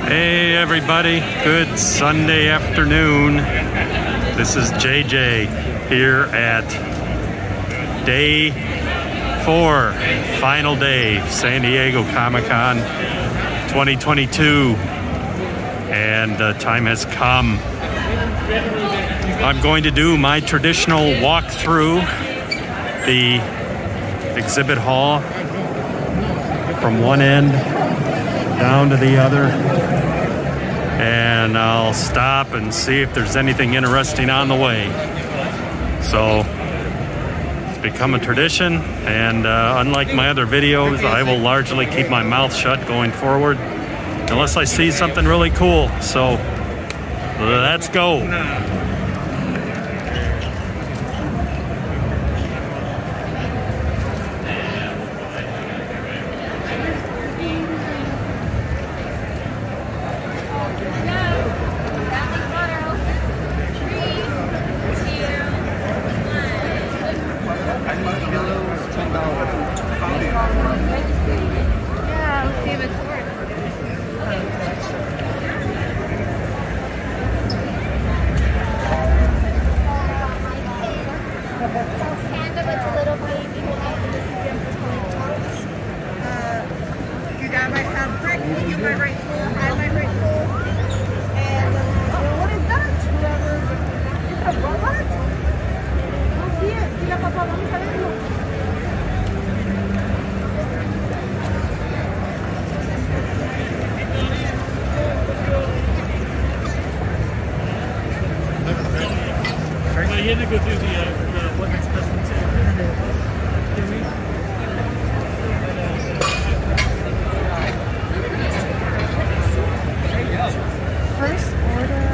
Hey everybody, good Sunday afternoon. This is JJ here at day 4, final day, San Diego Comic-Con 2022. And the time has come. I'm going to do my traditional walk through the exhibit hall from one end down to the other, and I'll stop and see if there's anything interesting on the way. So it's become a tradition, and unlike my other videos, I will largely keep my mouth shut going forward unless I see something really cool. So let's go. You had to go through the weapons testing too. First order.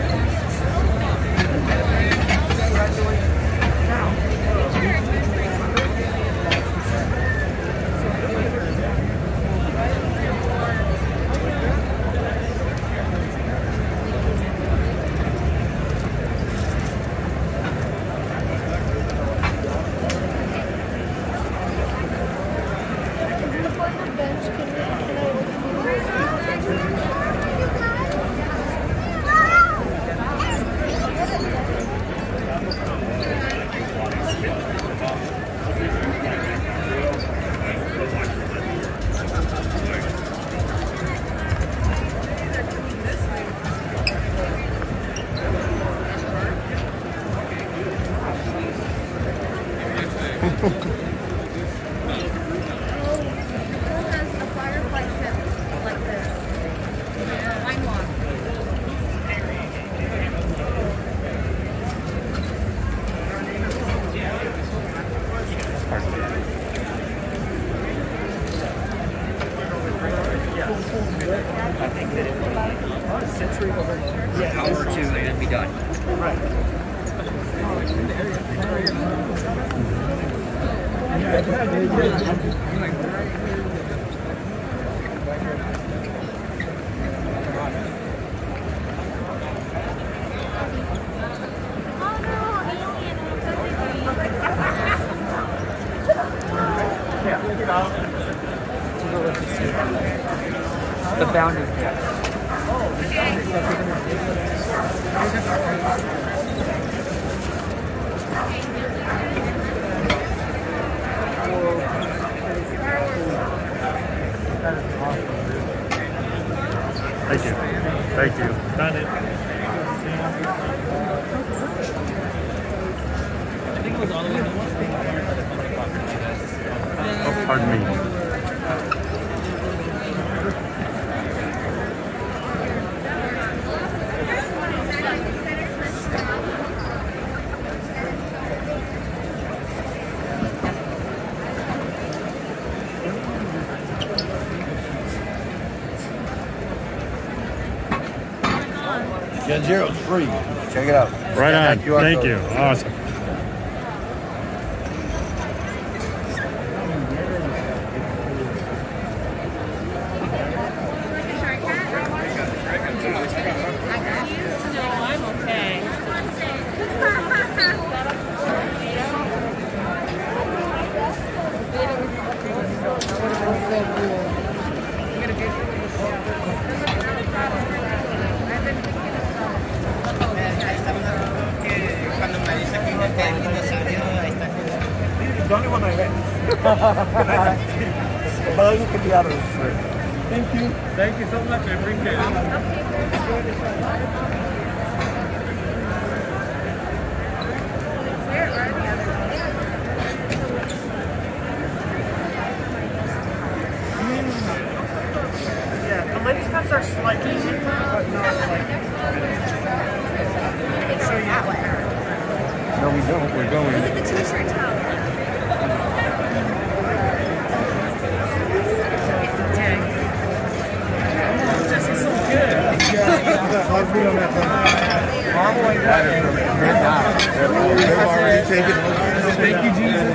I think that it will be a century over an hour or two and it'll be done. Right. The boundary. Thank you. Thank you. Got it. I think it was all the way to Oh, pardon me. Gen Zero is free. Check it out. Right on. Thank you. Awesome. The only one I read. Well, you can be out of this trip. Thank you. Thank you so much. I appreciate it. Yeah, the ladies' cuts are slightly easier, but not like. No, we don't. We're going. Look at the t-shirt towel. This is so good. They've already taken. Thank you, Jesus.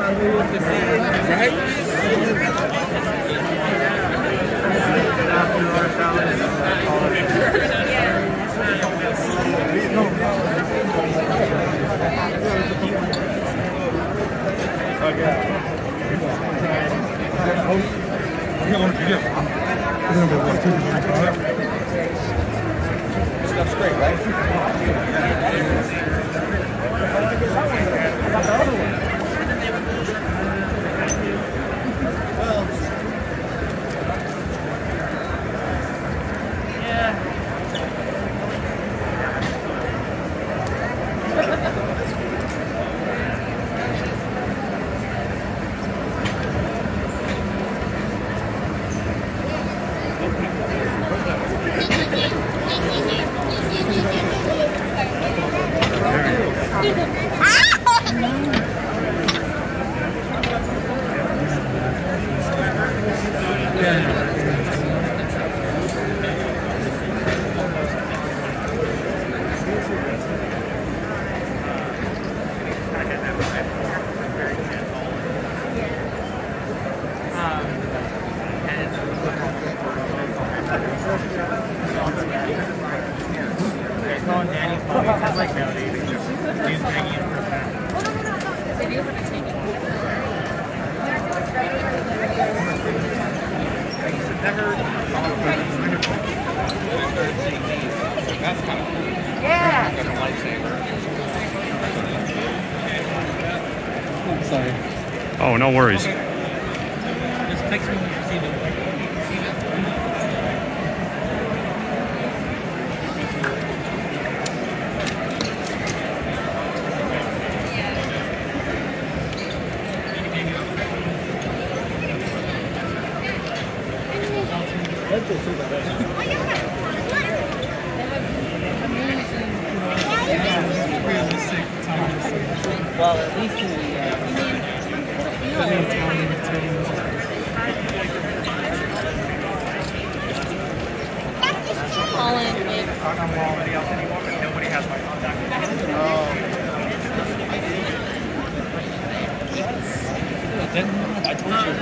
Stuff's great, right? Oh, no worries. Just text me when you see them. Well, at least in the Nobody has my contact. I told you.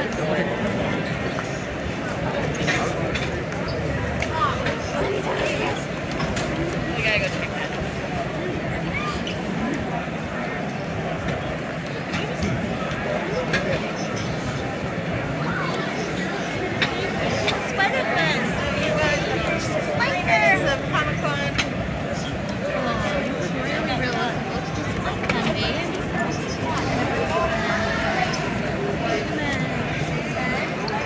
We gotta go check that. Spider-Man! Spider! The Comic-Con. Oh, never looks just like that, babe.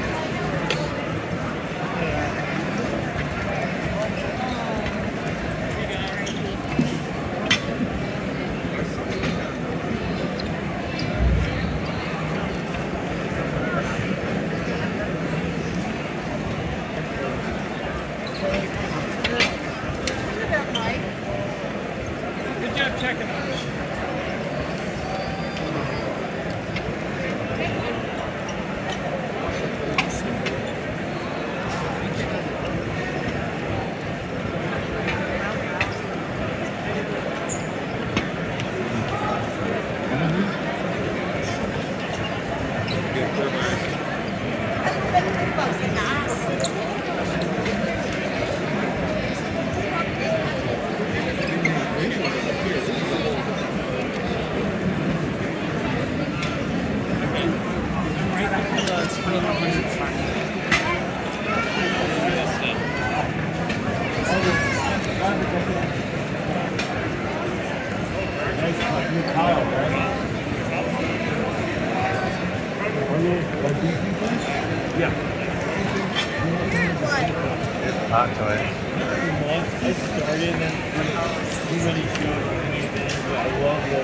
Hot toy. I started and then he really showed me, I love the.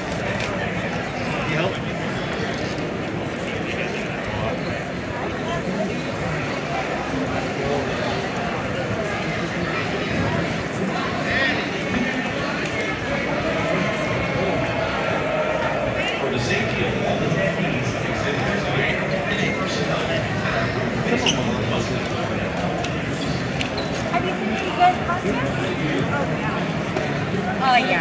Yep. For the safety of all attendees, exhibitors and personnel, please must Have you seen any good costumes? Oh, yeah.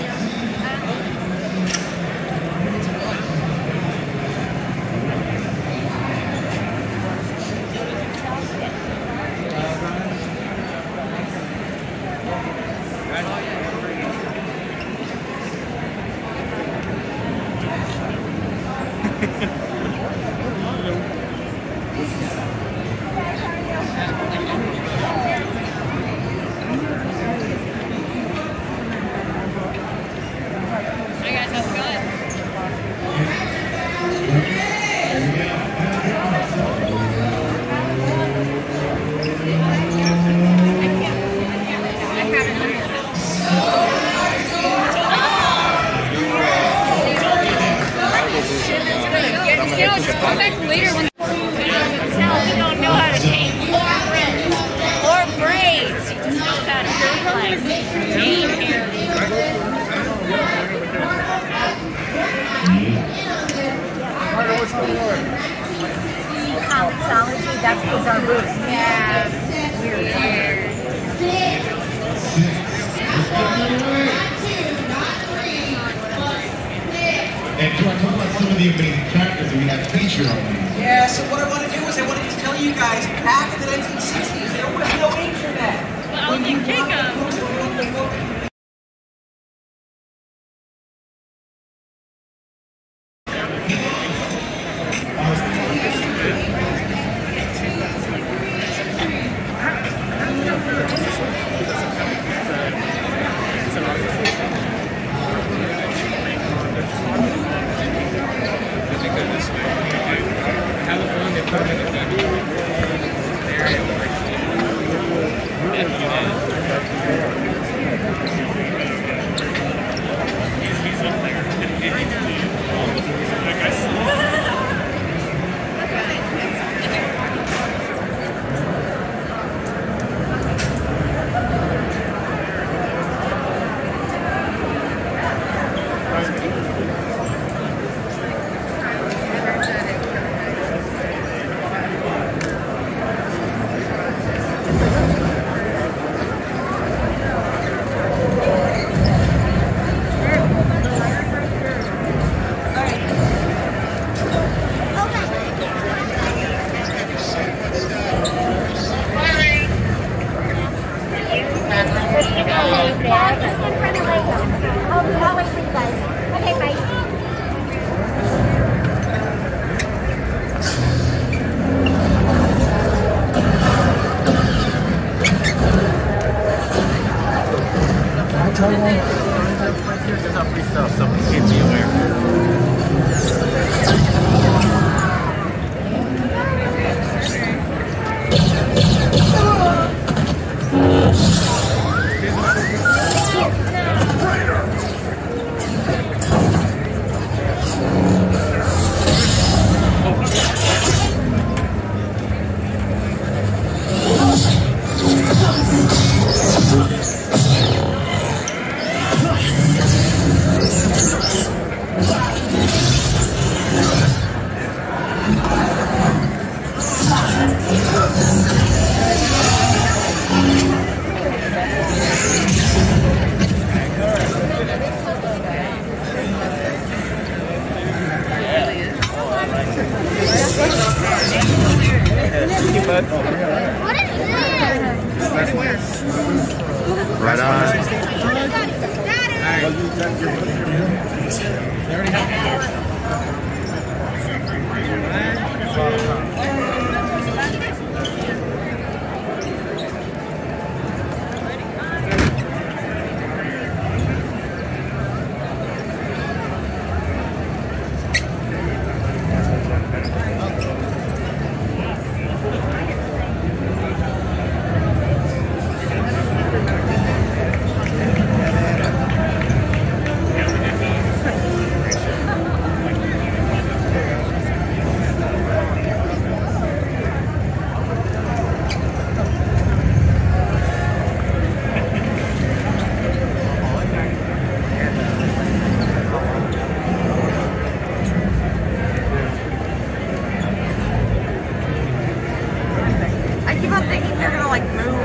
Comicsology, that's was our root. Yeah. And to talk about some of the amazing characters that we have featured on these. Yeah, so what I want to do is I want to just tell you guys, back in the 1960s, there was no internet. Well, I was like, Jacob. I'll wait for you guys. Okay, bye. There's not free stuff, so keep me aware. What is this? Right on. not thinking they're gonna like move.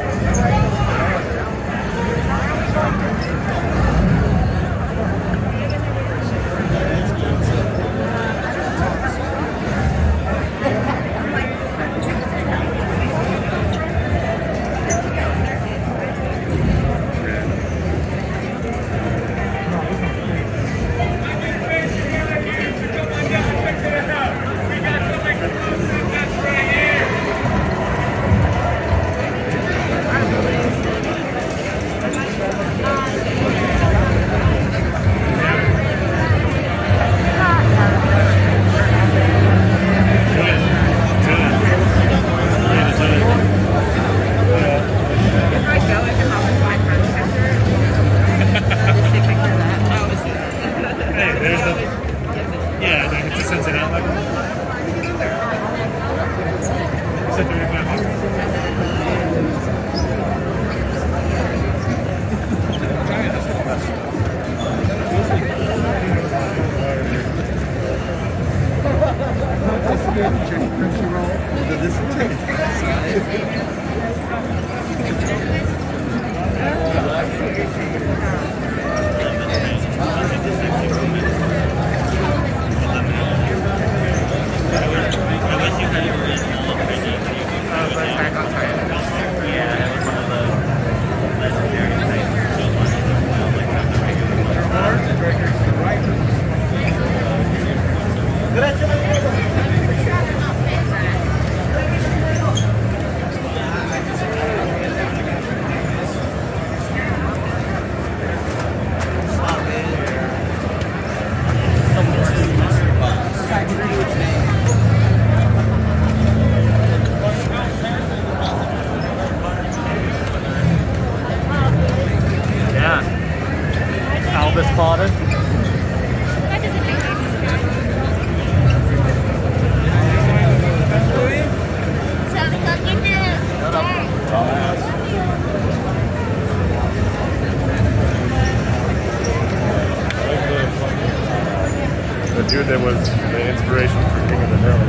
The dude that was the inspiration for King of the Hill.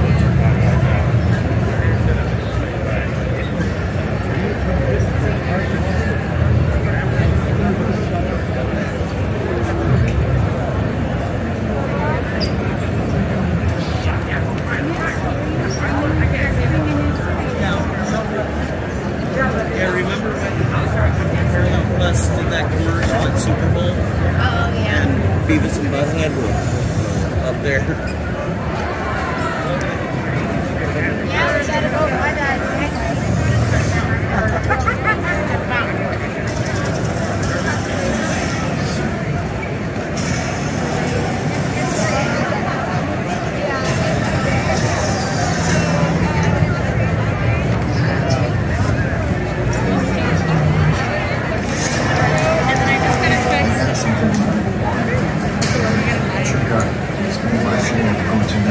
Yeah, remember when Paramount Plus did that commercial at Super Bowl? Oh, yeah. And Beavis and Butthead were up there. Yeah, we gotta go. My dad. My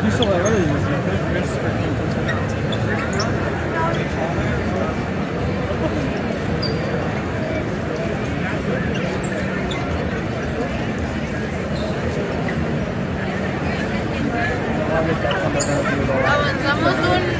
Avanzamos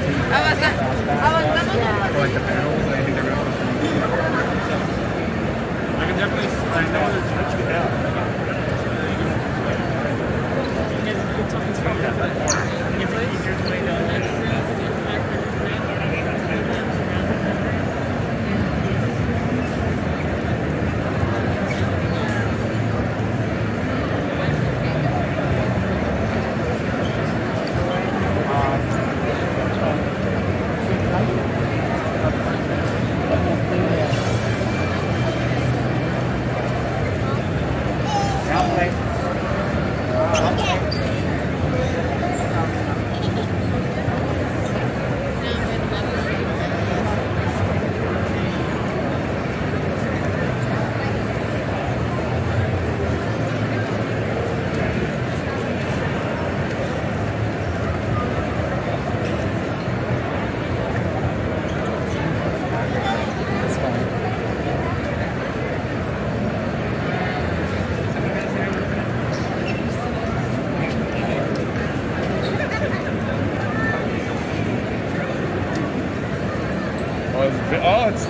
Oh, it's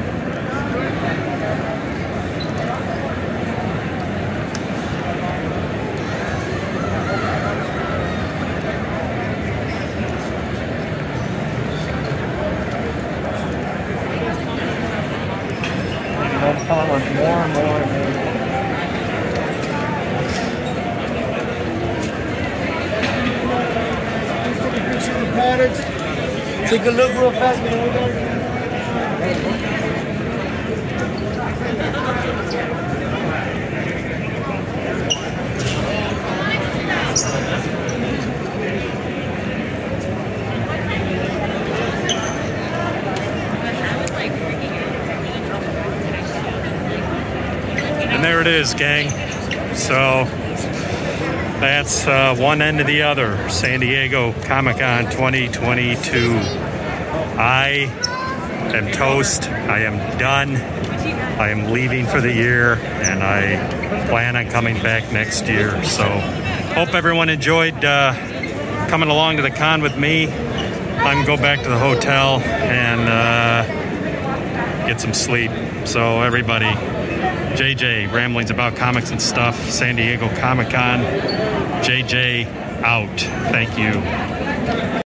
take a look real fast. And there it is, gang. So that's one end to the other. San Diego Comic-Con 2022. I am toast. I am done. I am leaving for the year, and I plan on coming back next year. So hope everyone enjoyed coming along to the con with me. I can go back to the hotel and get some sleep. So everybody, JJ, Ramblings About Comics and Stuff, San Diego Comic-Con. JJ out. Thank you.